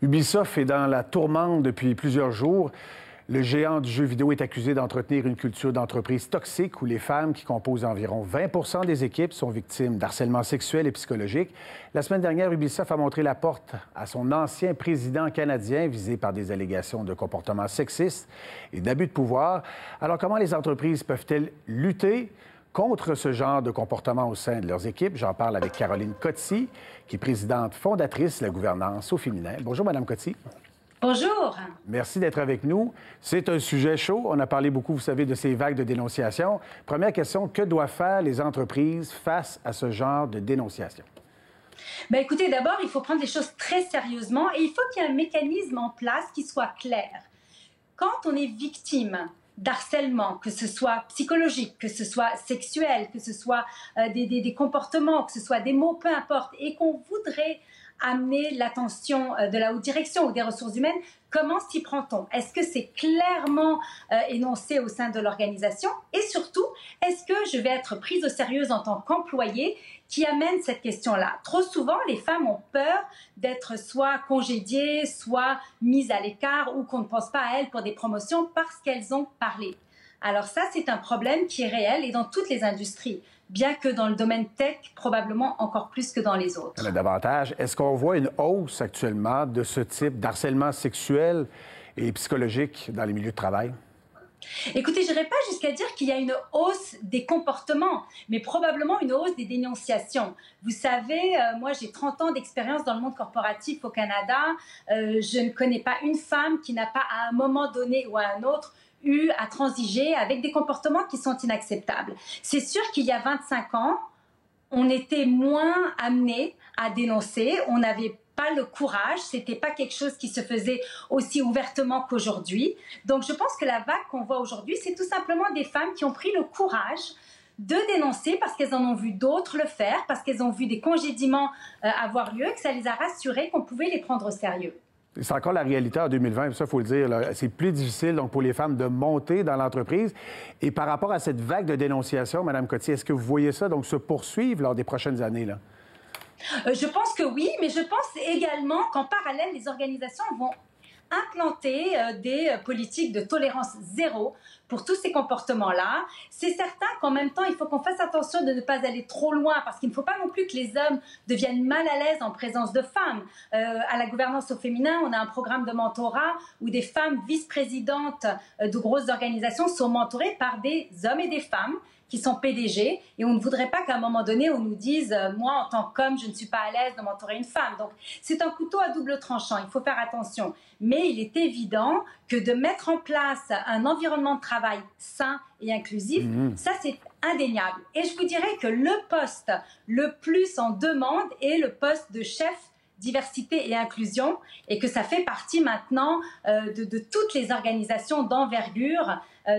Ubisoft est dans la tourmente depuis plusieurs jours. Le géant du jeu vidéo est accusé d'entretenir une culture d'entreprise toxique où les femmes, qui composent environ 20 des équipes, sont victimes d'harcèlement sexuel et psychologique. La semaine dernière, Ubisoft a montré la porte à son ancien président canadien visé par des allégations de comportement sexiste et d'abus de pouvoir. Alors, comment les entreprises peuvent-elles lutter contre ce genre de comportement au sein de leurs équipes? J'en parle avec Caroline Coetzee, qui est présidente fondatrice de la gouvernance au féminin. Bonjour, Madame Coetzee. Bonjour. Merci d'être avec nous. C'est un sujet chaud. On a parlé beaucoup, vous savez, de ces vagues de dénonciation. Première question, que doivent faire les entreprises face à ce genre de dénonciation? Bien, écoutez, d'abord, il faut prendre les choses très sérieusement et il faut qu'il y ait un mécanisme en place qui soit clair. Quand on est victime d'harcèlement, que ce soit psychologique, que ce soit sexuel, que ce soit des comportements, que ce soit des mots, peu importe, et qu'on voudrait amener l'attention de la haute direction ou des ressources humaines, comment s'y prend-on? Est-ce que c'est clairement énoncé au sein de l'organisation? Et surtout, est-ce que je vais être prise au sérieux en tant qu'employée qui amène cette question-là? Trop souvent, les femmes ont peur d'être soit congédiées, soit mises à l'écart ou qu'on ne pense pas à elles pour des promotions parce qu'elles ont parlé. Alors ça, c'est un problème qui est réel et dans toutes les industries, bien que dans le domaine tech, probablement encore plus que dans les autres. Il y en a davantage. Est-ce qu'on voit une hausse actuellement de ce type d'harcèlement sexuel et psychologique dans les milieux de travail? Écoutez, je n'irai pas jusqu'à dire qu'il y a une hausse des comportements, mais probablement une hausse des dénonciations. Vous savez, moi j'ai 30 ans d'expérience dans le monde corporatif au Canada. Je ne connais pas une femme qui n'a pas à un moment donné ou à un autre eu à transiger avec des comportements qui sont inacceptables. C'est sûr qu'il y a 25 ans, on était moins amené à dénoncer, on n'avait pas le courage, c'était pas quelque chose qui se faisait aussi ouvertement qu'aujourd'hui. Donc je pense que la vague qu'on voit aujourd'hui, c'est tout simplement des femmes qui ont pris le courage de dénoncer parce qu'elles en ont vu d'autres le faire, parce qu'elles ont vu des congédiements avoir lieu, que ça les a rassurées qu'on pouvait les prendre au sérieux. C'est encore la réalité en 2020, ça, il faut le dire. C'est plus difficile donc, pour les femmes de monter dans l'entreprise. Et par rapport à cette vague de dénonciation, Mme Coetzee, est-ce que vous voyez ça donc, se poursuivre lors des prochaines années, là? Je pense que oui, mais je pense également qu'en parallèle, les organisations vont implanter des politiques de tolérance zéro pour tous ces comportements-là. C'est certain qu'en même temps, il faut qu'on fasse attention de ne pas aller trop loin parce qu'il ne faut pas non plus que les hommes deviennent mal à l'aise en présence de femmes. À la gouvernance au féminin, on a un programme de mentorat où des femmes vice-présidentes de grosses organisations sont mentorées par des hommes et des femmes qui sont PDG, et on ne voudrait pas qu'à un moment donné, on nous dise « moi, en tant qu'homme, je ne suis pas à l'aise de mentorer une femme ». Donc, c'est un couteau à double tranchant, il faut faire attention. Mais il est évident que de mettre en place un environnement de travail sain et inclusif, ça, c'est indéniable. Et je vous dirais que le poste le plus en demande est le poste de chef diversité et inclusion, et que ça fait partie maintenant de toutes les organisations d'envergure.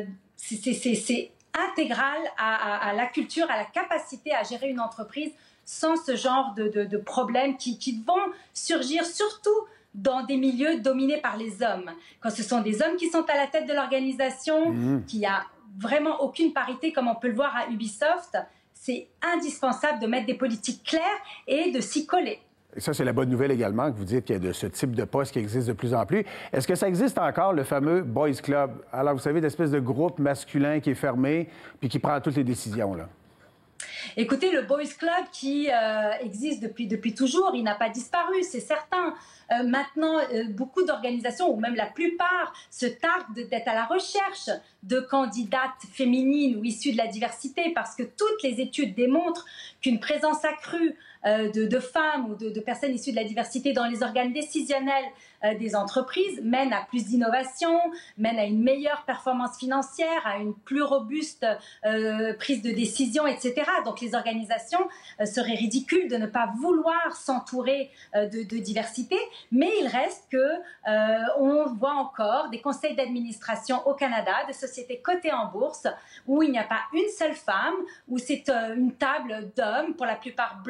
C'est intégral à la culture, à la capacité à gérer une entreprise sans ce genre de problèmes qui vont surgir surtout dans des milieux dominés par les hommes. Quand ce sont des hommes qui sont à la tête de l'organisation, qu'il n'y a vraiment aucune parité comme on peut le voir à Ubisoft, c'est indispensable de mettre des politiques claires et de s'y coller. Et ça, c'est la bonne nouvelle également, que vous dites qu'il y a de ce type de poste qui existe de plus en plus. Est-ce que ça existe encore, le fameux Boys Club? Alors, vous savez, l'espèce de groupe masculin qui est fermé puis qui prend toutes les décisions, là. Écoutez, le Boys Club qui existe depuis toujours, il n'a pas disparu, c'est certain. Maintenant, beaucoup d'organisations, ou même la plupart, se targuent d'être à la recherche de candidates féminines ou issues de la diversité, parce que toutes les études démontrent qu'une présence accrue de femmes ou de personnes issues de la diversité dans les organes décisionnels des entreprises mène à plus d'innovation, mène à une meilleure performance financière, à une plus robuste prise de décision, etc. Donc les organisations seraient ridicules de ne pas vouloir s'entourer de diversité, mais il reste que on voit encore des conseils d'administration au Canada, de sociétés cotées en bourse, où il n'y a pas une seule femme, où c'est une table d'hommes, pour la plupart blancs,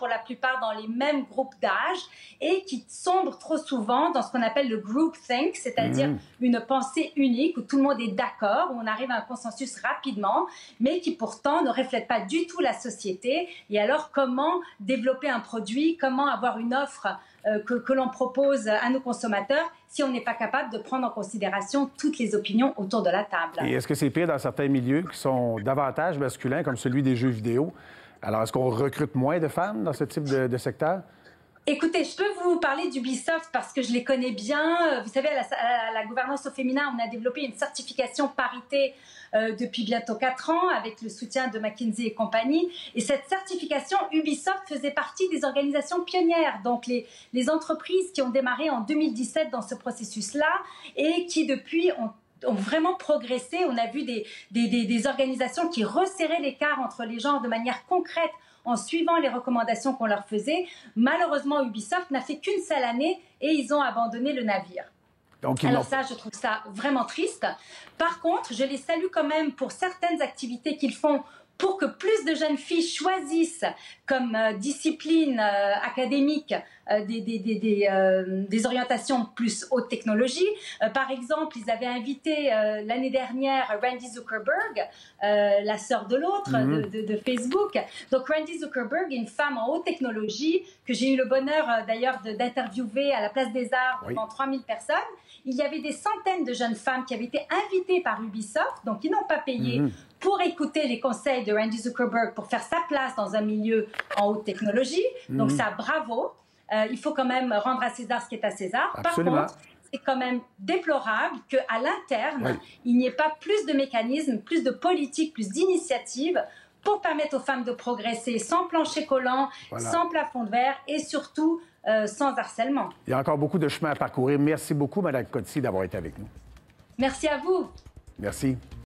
pour la plupart dans les mêmes groupes d'âge et qui sombrent trop souvent dans ce qu'on appelle le groupthink, c'est-à-dire une pensée unique où tout le monde est d'accord, où on arrive à un consensus rapidement, mais qui pourtant ne reflète pas du tout la société. Et alors, comment développer un produit, comment avoir une offre que l'on propose à nos consommateurs si on n'est pas capable de prendre en considération toutes les opinions autour de la table. Et est-ce que c'est pire dans certains milieux qui sont davantage masculins, comme celui des jeux vidéo? Alors, est-ce qu'on recrute moins de femmes dans ce type de secteur? Écoutez, je peux vous parler d'Ubisoft parce que je les connais bien. Vous savez, à la gouvernance au féminin, on a développé une certification parité depuis bientôt 4 ans avec le soutien de McKinsey et compagnie. Et cette certification, Ubisoft faisait partie des organisations pionnières, donc les entreprises qui ont démarré en 2017 dans ce processus-là et qui depuis ont vraiment progressé. On a vu des organisations qui resserraient l'écart entre les genres de manière concrète en suivant les recommandations qu'on leur faisait. Malheureusement, Ubisoft n'a fait qu'une seule année et ils ont abandonné le navire. Alors ça, je trouve ça vraiment triste. Par contre, je les salue quand même pour certaines activités qu'ils font pour que plus de jeunes filles choisissent comme discipline académique des orientations plus haute technologie. Par exemple, ils avaient invité l'année dernière Randy Zuckerberg, la sœur de l'autre de Facebook. Donc Randy Zuckerberg est une femme en haute technologie que j'ai eu le bonheur d'ailleurs d'interviewer à la Place des Arts devant 3000 personnes. Il y avait des centaines de jeunes femmes qui avaient été invitées par Ubisoft, donc ils n'ont pas payé pour écouter les conseils de Randy Zuckerberg pour faire sa place dans un milieu en haute technologie. Donc ça, bravo. Il faut quand même rendre à César ce qui est à César. Absolument. Par contre, c'est quand même déplorable qu'à l'interne, il n'y ait pas plus de mécanismes, plus de politique, plus d'initiatives pour permettre aux femmes de progresser sans plancher collant, sans plafond de verre et surtout sans harcèlement. Il y a encore beaucoup de chemin à parcourir. Merci beaucoup, Mme Coetzee, d'avoir été avec nous. Merci à vous. Merci.